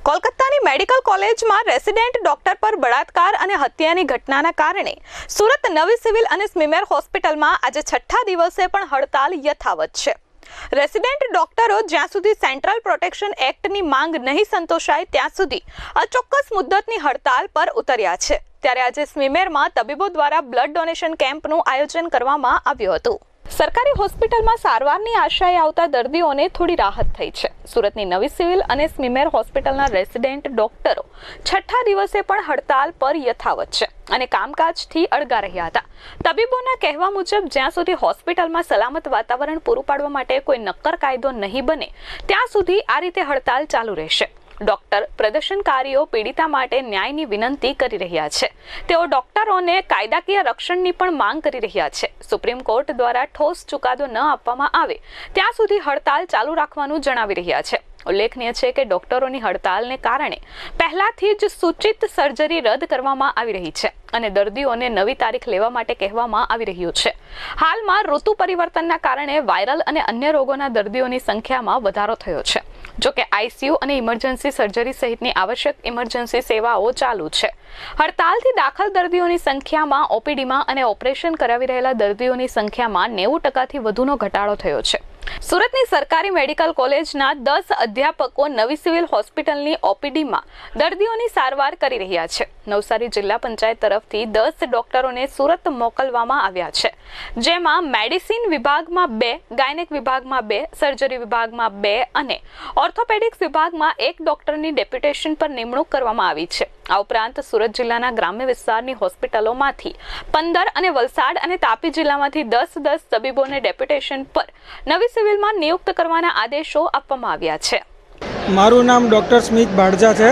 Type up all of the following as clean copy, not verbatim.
કોલકાતાની medical કોલેજમાં resident doctor પર બળાત્કાર અને હત્યાની ઘટનાના કારણે સુરત નવી સિવિલ અને સ્મીમેર હોસ્પિટલમાં આજે છઠ્ઠા દિવસે પણ હડતાલ યથાવત છે। રેસિડેન્ટ ડોક્ટરો જ્યાં સુધી સેન્ટ્રલ પ્રોટેક્શન એક્ટની માંગ નહીં સંતોષાય ત્યાં સુધી અચોક્કસ મુદ્દતની હડતાલ પર ઉતર્યા છે। ત્યારે આજે સ્મીમેરમાં તબીબો દ્વારા બ્લડ ડોનેશન કેમ્પનું આયોજન કરવામાં આવ્યું હતું। સરકારી હોસ્પિટલમાં સારવારની આશાએ આવતા દર્દીઓને થોડી રાહત થઈ છે। સુરતની નવી સિવિલ અને સ્મીમેર હોસ્પિટલના રેસિડેન્ટ ડોક્ટરો છઠ્ઠા દિવસે પણ હડતાલ પર યથાવત છે અને કામકાજથી અળગા રહ્યા હતા। તબીબોના કહેવા મુજબ જ્યાં સુધી હોસ્પિટલમાં સલામત વાતાવરણ પૂરું પાડવા માટે કોઈ નક્કર કાયદો નહીં બને ત્યાં સુધી આ રીતે હડતાલ ચાલુ રહેશે। ડોક્ટર પ્રદર્શનકારીઓ પીડિતા માટે ન્યાયની વિનંતી કરી રહ્યા છે। તેઓ ડોક્ટરોને કાયદાકીય રક્ષણની પણ માંગ કરી રહ્યા છે। સુપ્રીમ કોર્ટ દ્વારા ઠોસ ચુકાદો ન આપવામાં આવે ત્યાં સુધી હડતાલ ચાલુ રાખવાનું જણાવી રહ્યા છે। ઉલ્લેખનીય છે કે ડોક્ટરોની હડતાલને કારણે પહેલાથી જ સૂચિત સર્જરી રદ કરવામાં આવી રહી છે અને દર્દીઓને નવી તારીખ લેવા માટે કહેવામાં આવી રહ્યું છે। હાલમાં ઋતુ પરિવર્તનના કારણે વાયરલ અને અન્ય રોગોના દર્દીઓની સંખ્યામાં વધારો થયો છે। જો કે આઈસીયુ અને ઇમરજન્સી સર્જરી સહિતની આવશ્યક ઇમરજન્સી સેવાઓ ચાલુ છે। હડતાલથી દાખલ દર્દીઓની સંખ્યામાં ઓપીડીમાં અને ઓપરેશન કરાવી રહેલા દર્દીઓની સંખ્યામાં 90%થી વધુનો ઘટાડો થયો છે। સુરતની સરકારી મેડિકલ કોલેજના 10 અધ્યાપકો નવી સિવિલ હોસ્પિટલની ઓપીડીમાં દર્દીઓની સારવાર કરી રહ્યા છે। નવસારી જિલ્લા પંચાયત તરફથી 10 ડોક્ટરોને સુરત મોકલવામાં આવ્યા છે, જેમાં મેડિસિન વિભાગમાં 2, ગાયનેક વિભાગમાં 2, સર્જરી વિભાગમાં 2 અને ઓર્થોપેડિક્સ વિભાગમાં 1 ડોક્ટરની ડેપ્યુટેશન પર નિમણૂક કરવામાં આવી છે। આ ઉપરાંત સુરત જિલ્લાના ગ્રામ્ય વિસ્તારની હોસ્પિટલોમાંથી 15 અને વલસાડ અને તાપી જિલ્લામાંથી 10 તબીબોને ડેપ્યુટેશન પર નવી સિવિલમાં નિયુક્ત કરવાના આદેશો આપવામાં આવ્યા છે। મારું નામ ડૉક્ટર સ્મિત બાડજા છે।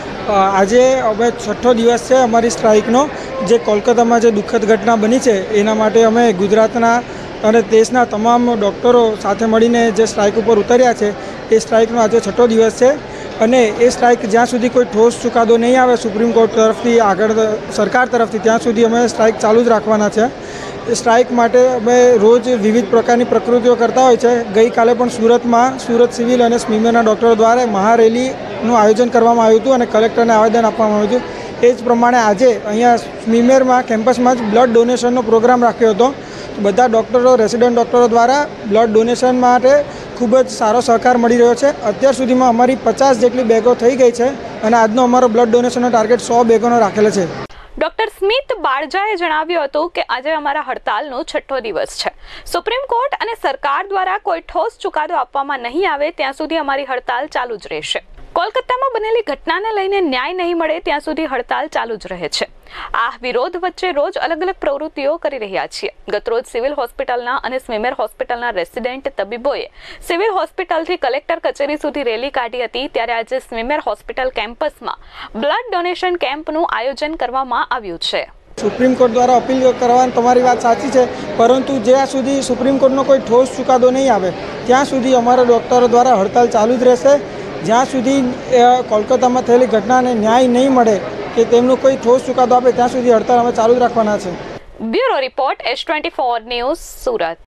આજે હવે છઠ્ઠો દિવસ છે અમારી સ્ટ્રાઇકનો। જે કોલકાતામાં જે દુઃખદ ઘટના બની છે એના માટે અમે ગુજરાતના અને દેશના તમામ ડૉક્ટરો સાથે મળીને જે સ્ટ્રાઇક ઉપર ઉતર્યા છે એ સ્ટ્રાઇકનો આજે છઠ્ઠો દિવસ છે અને એ સ્ટ્રાઇક જ્યાં સુધી કોઈ ઠોસ ચુકાદો નહીં આવે સુપ્રીમ કોર્ટ તરફથી આગળ સરકાર તરફથી ત્યાં સુધી અમે સ્ટ્રાઇક ચાલુ જ રાખવાના છે। સ્ટ્રાઇક માટે અમે રોજ વિવિધ પ્રકારની પ્રકૃતિઓ કરતા હોય છે। ગઈકાલે પણ સુરતમાં સુરત સિવિલ અને સ્મીમેરના ડૉક્ટરો દ્વારા મહારેલીનું આયોજન કરવામાં આવ્યું હતું અને કલેક્ટરને આવેદન આપવામાં આવ્યું હતું। એ જ પ્રમાણે આજે અહીંયા સ્મીમેરમાં કેમ્પસમાં જ બ્લડ ડોનેશનનો પ્રોગ્રામ રાખ્યો હતો। બધા ડૉક્ટરો રેસિડેન્ટ ડૉક્ટરો દ્વારા બ્લડ ડોનેશન માટે ખૂબ જ સારો સહકાર મળી રહ્યો છે। અત્યાર સુધીમાં અમારી 50 જેટલી બેગો થઈ ગઈ છે અને આજનો અમારો બ્લડ ડોનેશનનો ટાર્ગેટ 100 બેગોનો રાખેલો છે। ડોક્ટર સ્મિત બાળજાએ જણાવ્યું હતું કે આજે અમારા હડતાલનો છઠ્ઠો દિવસ છે। સુપ્રીમ કોર્ટ અને સરકાર દ્વારા કોઈ ઠોસ ચુકાદો આપવામાં નહીં આવે ત્યાં સુધી અમારી હડતાલ ચાલુ જ રહેશે। કોલકાતામાં બનેલી ઘટનાને લઈને ન્યાય નહીં મળે ત્યાં સુધી હડતાલ ચાલુ જ રહે છે। આ વિરોધ વચ્ચે રોજ અલગ અલગ પ્રવૃત્તિઓ કરી રહ્યા છીએ। ગતરોજ સિવિલ હોસ્પિટલના અને સ્મીમેર હોસ્પિટલના રેસિડેન્ટ તબીબોએ સિવિલ હોસ્પિટલથી કલેક્ટર કચેરી સુધી રેલી કાઢી હતી। ત્યારે આજે સ્મીમેર હોસ્પિટલ કેમ્પસમાં બ્લડ ડોનેશન કેમ્પનું આયોજન કરવામાં આવ્યું છે। સુપ્રીમ કોર્ટ દ્વારા અપીલ કરવાની તમારી વાત સાચી છે, પરંતુ જ્યાં સુધી સુપ્રીમ કોર્ટનો કોઈ ઠોસ ચુકાદો નહીં આવે ત્યાં સુધી અમારા ડૉક્ટરો દ્વારા હડતાલ ચાલુ જ રહેશે। જ્યાં સુધી કોલકાતામાં થયેલી ઘટનાને ન્યાય નહીં મળે કે તેમનો કોઈ ઠોસ ચુકાદો આપે ત્યાં સુધી હડતાલ અમે ચાલુ જ રાખવાના છે। Bureau report S24 news Surat.